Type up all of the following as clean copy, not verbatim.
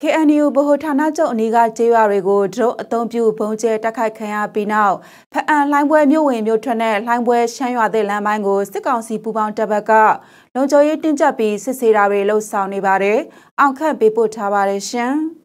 KNU ဗဟိုဌာနချုပ်အနီးကကျေးရွာတွေကိုဒရုန်းအသုံးပြုဘုံကျဲတိုက်ခိုက်ခံရပြီးနောက်ဖအံလှိုင်းပွဲမြို့ဝင်မြို့ထွက်နဲ့လှိုင်းပွဲရှမ်းရွာသစ်လမ်းပိုင်းကိုစစ်ကောင်စီပူးပေါင်းတပ်ဘက်ကလုံခြုံရေးတင်းကျပ်ပြီးစစ်ဆေးတာတွေလှုပ်ဆောင်နေပါတယ်။အောင်ခန့်ပေးပို့ထားပါတယ်ရှင်။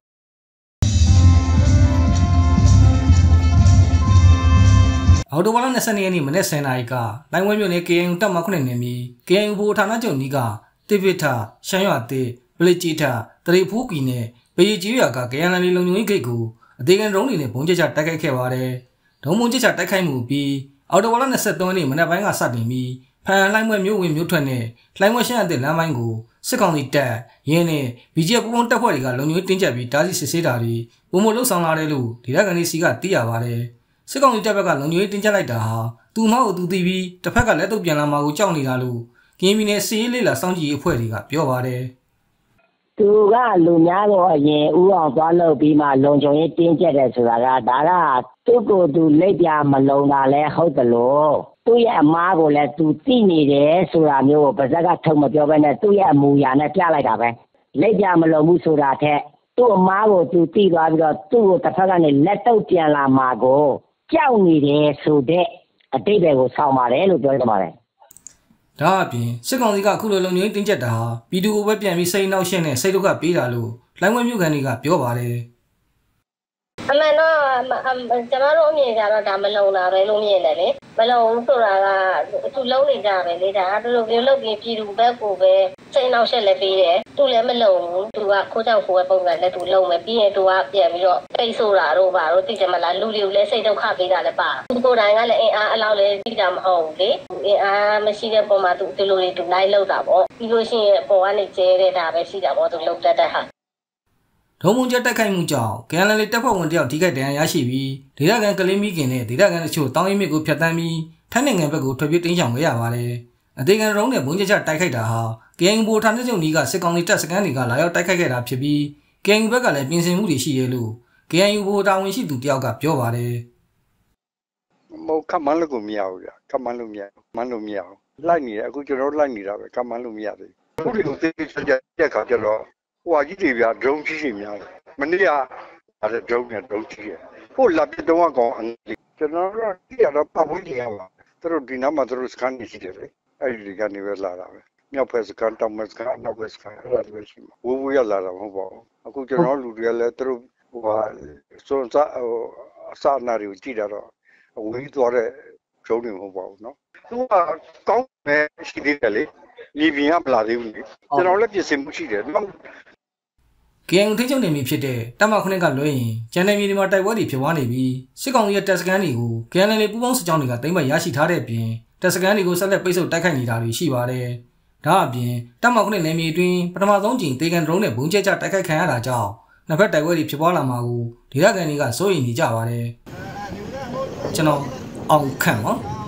အော်တိုဘာလ22ရက်နေ့မနေ့10:00နာရီကလိုင်းဝဲမြို့နယ် KNU တပ်မ9နယ်မြေ KNU ဗဟိုဌာနချုပ်နီးကတိပစ်ထရှမ်းရွာသစ်ဗလိကြီးထတရိဖူးကီနဲ့ဘေးကြီးရွာကကရန်လန်လီလုံခြုံရေးဂိတ်ကိုအသေးခံဒရုန်းတွေနဲ့ဘုံကျချတိုက်ခိုက်ခဲ့ပါတယ်။ဒုံဘုံကျချတိုက်ခိုက်မှုပြီးအော်တိုဘာလ23ရက်နေ့မနက်ပိုင်းကစတင်ပြီးဖန်လှိုင်းပွဲမြို့ဝင်မြို့ထွက်နဲ့လှိုင်းပွဲရှမ်းရွာသစ်လမ်းပိုင်းကိုစစ်ကောင်စီတပ်ရင်းနဲ့ BGF ပူးပေါင်းတပ်ဖွဲ့တွေကလုံခြုံရေးတင်းကျပ်ပြီးတားဆီးစစ်ဆေးတာတွေပုံမလှုပ်ဆောင်လာတယ်လို့ဒေသခံတွေစီကသိရပါတယ်။စစ်ကောင်စီတပ်ဘက်ကလုံခြုံရေးတင်းကျပ်လိုက်တာဟာသူမဟုတ်သူသိပြီးတစ်ဖက်ကလက်တော့ပြန်လာမှာကိုကြောက်နေတာလို့ကင်းပြည်နယ်စီရေးလေးလာစောင့်ကြည့်ရေးအဖွဲ့တွေကပြောပါတယ်။သူကလူများတော့အရင်ဥအောင်သွားလို့ပြီးမှလုံခြုံရေးတင်းကျပ်တယ်ဆိုတာကဒါကသူ့ကိုယ်သူလက်ပြမလုံတာလဲဟုတ်တယ်လို့သူ့ရဲ့အမားကိုလည်းသူသိနေတယ်ဆိုတာမျိုးကိုပါဇက်ကထုံမပြောဘဲနဲ့သူ့ရဲ့အမူအရာနဲ့ပြလိုက်တာပဲလက်ပြမလုံဘူးဆိုတာထက်သူ့အမားကိုသူသိသွားပြီးတော့သူ့ကိုတစ်ဖက်ကနေလက်တော့ပြန်လာမှာကိုကြောက်နေတယ်ဆိုတဲ့အတိတ်တွေကိုဆောင်းပါတယ်လို့ပြောရပါတယ်။ဒါအပြင်စစ်ကောင်စီကအခုလိုလုံခြုံရေးတင်းကျပ်တာဟာပြည်သူကိုပဲပြန်ပြီးစိတ်နှောက်ရှက်နဲ့စိတ်ဒုက္ခပေးတာလို့လိုင်းဝဲမြို့ကန်တွေကပြောပါတယ်။အမှန်တော့ကျွန်တော်တို့အမြင်ကြတော့ဒါမလုံတာပဲလို့မြင်တယ်လေမလုံဆိုတာကသူလုံးနေကြပဲလေဒါကသူတို့မျိုးလုပ်ပြီးပြည်သူဘက်ကိုပဲစိတ်နှောက်ရှက်လည်းပေးတယ်သူလည်းမလုံဘူးသူကခိုးကြောက်ခိုးပဲပုံစံနဲ့သူလုံမယ်ပြီးရင်သူကပြန်ပြီးတော့ပိတ်ဆိုတာတို့ဘာတို့သိကြမလားလူတွေကိုလည်းစိတ်ဒုက္ခပေးတာလည်းပါသူကိုယ်တိုင်ကလည်းအင်အားအလောက်လည်းသိတာမဟုတ်ဘူးလေအင်အားမရှိတဲ့ပုံမှာသူဒီလိုတွေသူလိုက်လောက်တာပေါ့ပြီးလို့ရှိရင်ပေါ်ကနေကျဲတဲ့ဒါပဲရှိတာပေါ့သူလုံတတ်တဲ့ဟာဒုံမုံကျတိုက်ခိုက်မှုကြောင့်ကရန်လန်လီတပ်ဖွဲ့ဝင်တယောက်ထိခိုက်ဒဏ်ရာရရှိပြီးဒေသခံကလေးမီးကင်နဲ့ဒေသခံတချို့တောင်းရင်မြစ်ကိုဖျက်ဆီးပြီးထိုင်းနိုင်ငံဘက်ကိုထွက်ပြေးတိမ်းရှောင်ခဲ့ရပါတယ်။အသေးခံဒရုန်းနဲ့ဘုံကျချတိုက်ခိုက်တာဟာ KNU ဗဟိုဌာနချုပ်နီးကစစ်ကောင်စီတပ်စခန်းတွေကလာရောက်တိုက်ခိုက်ခဲ့တာဖြစ်ပြီး KNU ဘက်ကလည်းပြင်ဆင်မှုတွေရှိတယ်လို့ KNU ဗဟိုတာဝန်ရှိသူတယောက်ကပြောပါတယ်။မောခမန်းလို့ကိုမရဘူးဗျ။ခမန်းလို့မရဘူး။မန်းလို့မရဘူး။လိုက်နေတယ်အခုကျွန်တော်လိုက်နေတာပဲခမန်းလို့မရသေးဘူး။အခုတွေကိုသိချင်တဲ့ခါကျတော့ဟိုဟာကြီးတွေဗျဒရုန်းကြီးတွေများတယ်။မနေ့ကအဲ့ဒရုန်းနဲ့ဒရုန်းကြီးတယ်။ဟိုလာပြတော့ကောင်အင်္ဂလိပ်ကျွန်တော်တို့ဒီကတော့ပတ်ဝန်းကျင်ရပါသူတို့ဒီနားမှာသူတို့စကန်နေရှိတယ်လေအဲ့ဒီကနေပဲလာတာပဲမြောက်ဖက်စကန်တောင်ဖက်စကန်အနောက်ဖက်စကန်အဲ့ဒါတွေရှိမှာဝူရလာတာမဟုတ်ပါဘူးအခုကျွန်တော်လူတွေကလည်းသူတို့ဟိုဟာစွန်စားအစနာတွေကိုကြည့်တာတော့ဝေးသွားတဲ့ဂျုံတွေမဟုတ်ပါဘူးเนาะသူကကောင်းမယ်ရှိသေးတယ်လေလီဘီယာမလာသေးဘူးလေကျွန်တော်လည်းပြင်ဆင်မှုရှိတယ်နော် KNU ထိချုပ်နေပြီဖြစ်တဲ့တပ်မ9ကလွှဲရင်ကျန်တဲ့မြေတွေမှာတိုက်ပွဲတွေဖြစ်ပွားနေပြီးစစ်ကောင်စီရဲ့တပ်စခန်းတွေကို KNL ပူးပေါင်းစစ်ကြောင်းတွေကသိမ်းပိုက်ရရှိထားတဲ့အပြင်တပ်စခန်းတွေကိုဆက်လက်ပိတ်ဆို့တိုက်ခိုက်နေတာတွေရှိပါတယ်။ဒါအပြင်တပ်မ9နယ်မြေအတွင်းပထမဆုံးကြိမ်တေကန်ဒရုန်းနဲ့ဘုံကျချတိုက်ခိုက်ခံရတာကြောင့်နှစ်ဖက်တိုက်ပွဲတွေဖြစ်ပွားလာမှာကိုဒေသခံတွေကစိုးရိမ်နေကြပါတယ်။ကျွန်တော်အောင်ခန့်ပါ